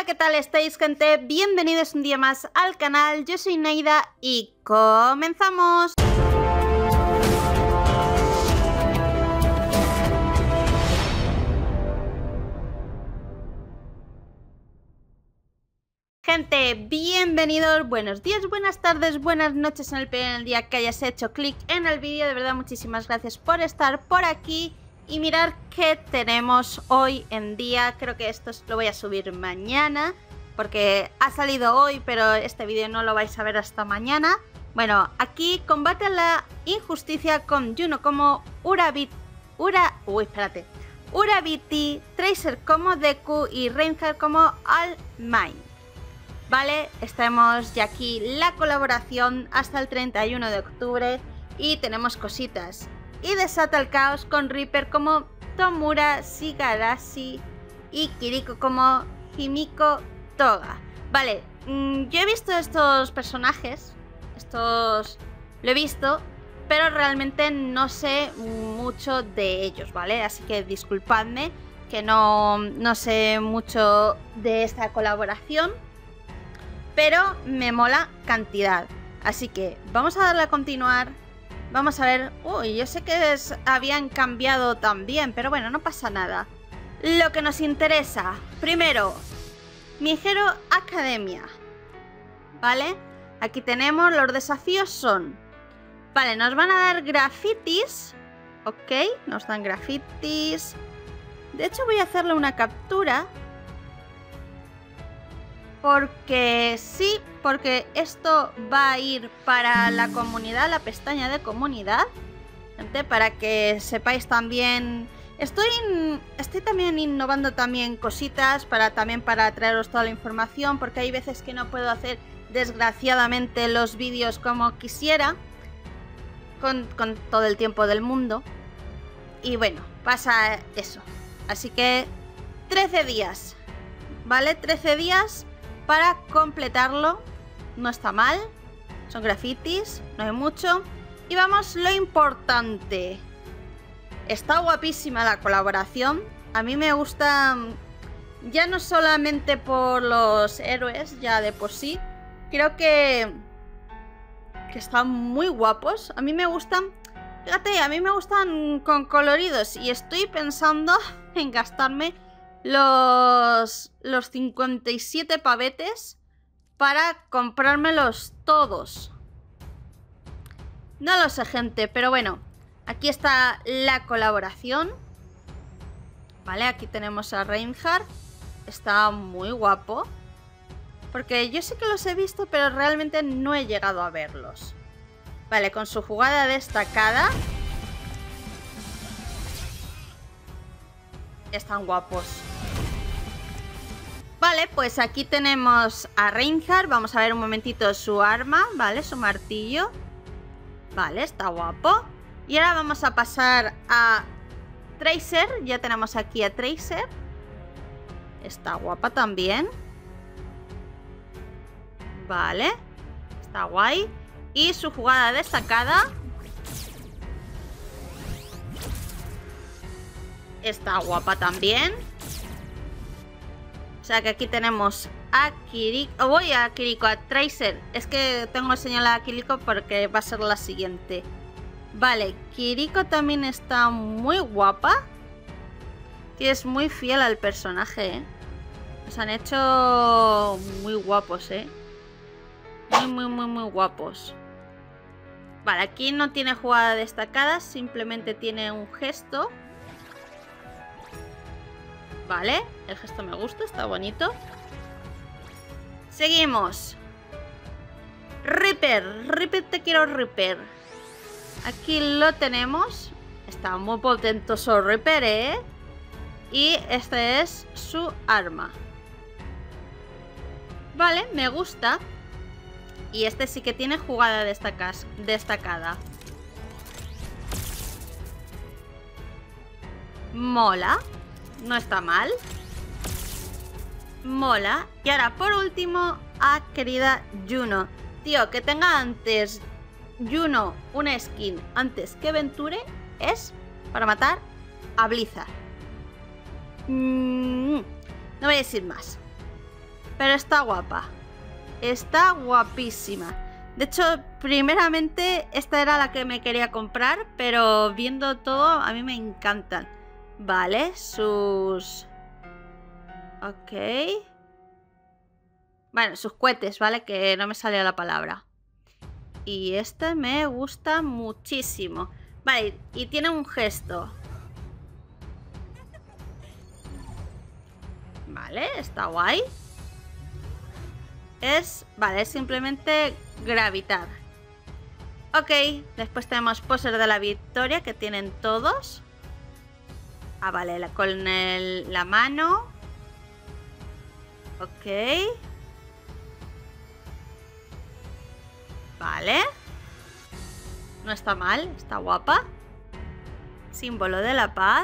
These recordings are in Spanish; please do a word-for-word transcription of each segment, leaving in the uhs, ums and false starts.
¿qué tal estáis, gente? Bienvenidos un día más al canal. Yo soy Neida y comenzamos. Gente, bienvenidos, buenos días, buenas tardes, buenas noches en el periodo del día que hayas hecho clic en el vídeo. De verdad, muchísimas gracias por estar por aquí. Y mirar qué tenemos hoy en día. Creo que esto lo voy a subir mañana, porque ha salido hoy, pero este vídeo no lo vais a ver hasta mañana. Bueno, aquí combate a la injusticia con Juno como Urabit, Ura, uy, espérate, Urabiti, Tracer como Deku y Reinhardt como All Might. Vale, estamos ya aquí la colaboración hasta el treinta y uno de octubre y tenemos cositas. Y desata el caos con Reaper como Tomura Shigarashi y Kiriko como Himiko Toga. Vale, mmm, yo he visto estos personajes, estos lo he visto, pero realmente no sé mucho de ellos, ¿vale? Así que disculpadme que no, no sé mucho de esta colaboración, pero me mola cantidad. Así que vamos a darle a continuar. Vamos a ver. Uy, yo sé que es, habían cambiado también, pero bueno, no pasa nada. Lo que nos interesa, primero, My Hero Academia. ¿Vale? Aquí tenemos, los desafíos son... Vale, nos van a dar grafitis. Ok, nos dan grafitis. De hecho voy a hacerle una captura. Porque sí, porque esto va a ir para la comunidad, la pestaña de comunidad, gente, para que sepáis también. Estoy, estoy también innovando también cositas para también para traeros toda la información, porque hay veces que no puedo hacer desgraciadamente los vídeos como quisiera con, con todo el tiempo del mundo. Y bueno, pasa eso. Así que trece días, ¿vale? trece días para completarlo. No está mal. Son grafitis, no hay mucho. Y vamos, lo importante. Está guapísima la colaboración. A mí me gusta, ya no solamente por los héroes, ya de por sí. Creo que, que están muy guapos. A mí me gustan, fíjate, a mí me gustan con coloridos. Y estoy pensando en gastarme los, los cincuenta y siete pavetes para comprármelos todos. No lo sé, gente, pero bueno, aquí está la colaboración. Vale, aquí tenemos a Reinhardt. Está muy guapo, porque yo sé que los he visto, pero realmente no he llegado a verlos. Vale, con su jugada destacada. Están guapos. Vale, pues aquí tenemos a Reinhardt. Vamos a ver un momentito su arma, ¿vale? Su martillo. Vale, está guapo. Y ahora vamos a pasar a Tracer. Ya tenemos aquí a Tracer. Está guapa también. Vale, está guay. Y su jugada destacada. Está guapa también. O sea que aquí tenemos a Kiriko. Oh, voy a Kiriko, a Tracer. Es que tengo señalada a Kiriko porque va a ser la siguiente. Vale, Kiriko también está muy guapa. Y es muy fiel al personaje, ¿eh? Los han hecho muy guapos, ¿eh? Muy, muy, muy, muy guapos. Vale, aquí no tiene jugada destacada. Simplemente tiene un gesto. Vale, el gesto me gusta, está bonito. Seguimos. Reaper, Reaper, te quiero Reaper. Aquí lo tenemos. Está muy potentoso Reaper, ¿eh? Y este es su arma. Vale, me gusta. Y este sí que tiene jugada destacada. Mola. No está mal. Mola. Y ahora por último a querida Juno. Tío, que tenga antes Juno una skin antes que Venture es para matar a Blizzard. mm, No voy a decir más. Pero está guapa. Está guapísima. De hecho, primeramente esta era la que me quería comprar, pero viendo todo, a mí me encantan. Vale, sus... Ok. Bueno, sus cohetes, ¿vale? Que no me sale la palabra. Y este me gusta muchísimo. Vale, y tiene un gesto. Vale, está guay. Es... Vale, es simplemente gravitar. Ok, después tenemos poser de la victoria, que tienen todos. Ah, vale, la, con el, la mano. Ok. Vale. No está mal, está guapa. Símbolo de la paz.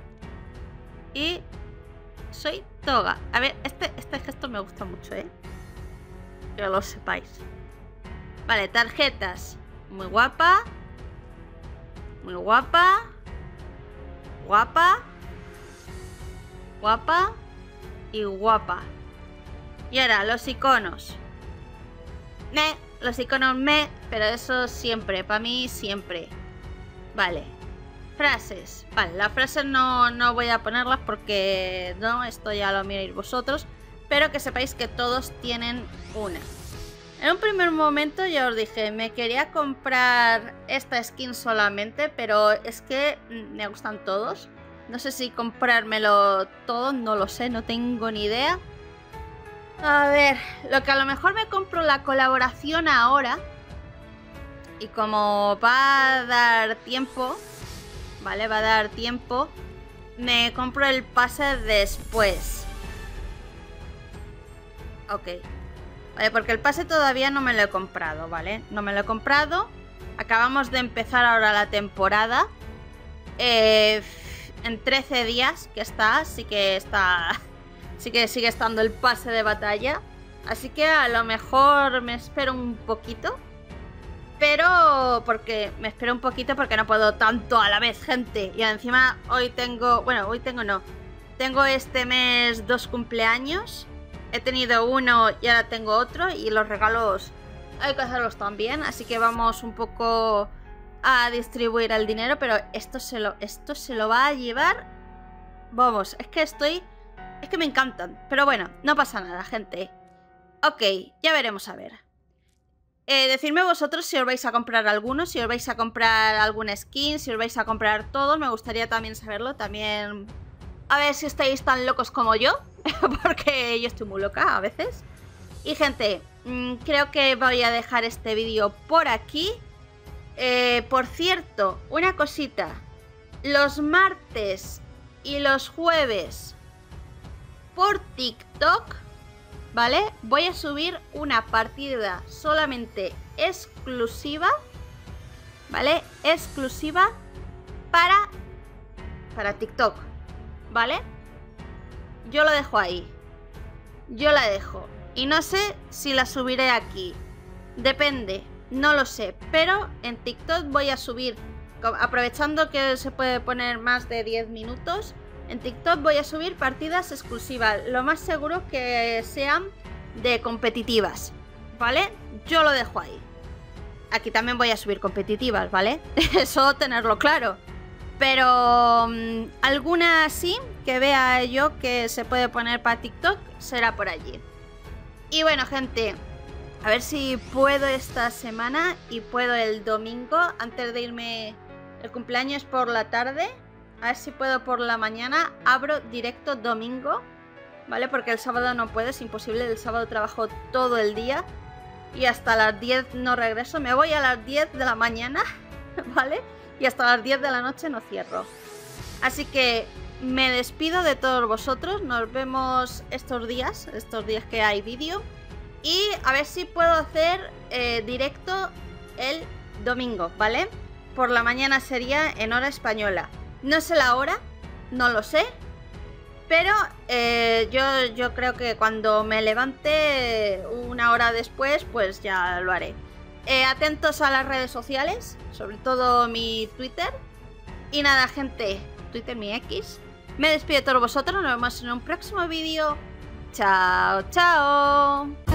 Y soy toga. A ver, este, este gesto me gusta mucho, ¿eh? Que lo sepáis. Vale, tarjetas. Muy guapa. Muy guapa. Guapa. Guapa. Y guapa. Y ahora, los iconos. Me, los iconos me, pero eso siempre, para mí siempre. Vale. Frases. Vale, las frases no, no voy a ponerlas porque no, esto ya lo miráis vosotros. Pero que sepáis que todos tienen una. En un primer momento ya os dije, me quería comprar esta skin solamente, pero es que me gustan todos. No sé si comprármelo todo, no lo sé, no tengo ni idea. A ver, lo que a lo mejor me compro la colaboración ahora. Y como va a dar tiempo, ¿vale? Va a dar tiempo, me compro el pase después. Ok. Vale, porque el pase todavía no me lo he comprado, ¿vale? No me lo he comprado. Acabamos de empezar ahora la temporada. Eh, en trece días que está, sí que está... Sí que sigue estando el pase de batalla. Así que a lo mejor me espero un poquito. Pero porque me espero un poquito porque no puedo tanto a la vez, gente. Y encima hoy tengo... Bueno, hoy tengo no. Tengo este mes dos cumpleaños. He tenido uno y ahora tengo otro. Y los regalos hay que hacerlos también. Así que vamos un poco a distribuir el dinero. Pero esto se lo, esto se lo va a llevar... Vamos, es que estoy... Es que me encantan. Pero bueno, no pasa nada, gente. Ok, ya veremos a ver. Eh, decidme vosotros si os vais a comprar alguno, si os vais a comprar algún skin, si os vais a comprar todos. Me gustaría también saberlo. También a ver si estáis tan locos como yo. Porque yo estoy muy loca a veces. Y gente, mmm, creo que voy a dejar este vídeo por aquí. eh, Por cierto, una cosita. Los martes y los jueves por TikTok, ¿vale? Voy a subir una partida solamente exclusiva, ¿vale? Exclusiva para, para TikTok, ¿vale? Yo lo dejo ahí. Yo la dejo. Y no sé si la subiré aquí. Depende, no lo sé. Pero en TikTok voy a subir, aprovechando que se puede poner más de diez minutos. En TikTok voy a subir partidas exclusivas. Lo más seguro que sean de competitivas, ¿vale? Yo lo dejo ahí. Aquí también voy a subir competitivas, ¿vale? Eso tenerlo claro. Pero um, alguna así que vea yo que se puede poner para TikTok será por allí. Y bueno, gente, a ver si puedo esta semana y puedo el domingo, antes de irme. El cumpleaños por la tarde. A ver si puedo por la mañana. Abro directo domingo, ¿vale? Porque el sábado no puedo, es imposible. El sábado trabajo todo el día y hasta las diez no regreso. Me voy a las diez de la mañana, ¿vale? Y hasta las diez de la noche no cierro. Así que me despido de todos vosotros. Nos vemos estos días, estos días que hay vídeo. Y a ver si puedo hacer eh, directo el domingo, ¿vale? Por la mañana sería en hora española. No sé la hora, no lo sé. Pero eh, yo, yo creo que cuando me levante una hora después, pues ya lo haré. Eh, atentos a las redes sociales, sobre todo mi Twitter. Y nada, gente, Twitter, mi X. Me despido de todos vosotros, nos vemos en un próximo vídeo. Chao, chao.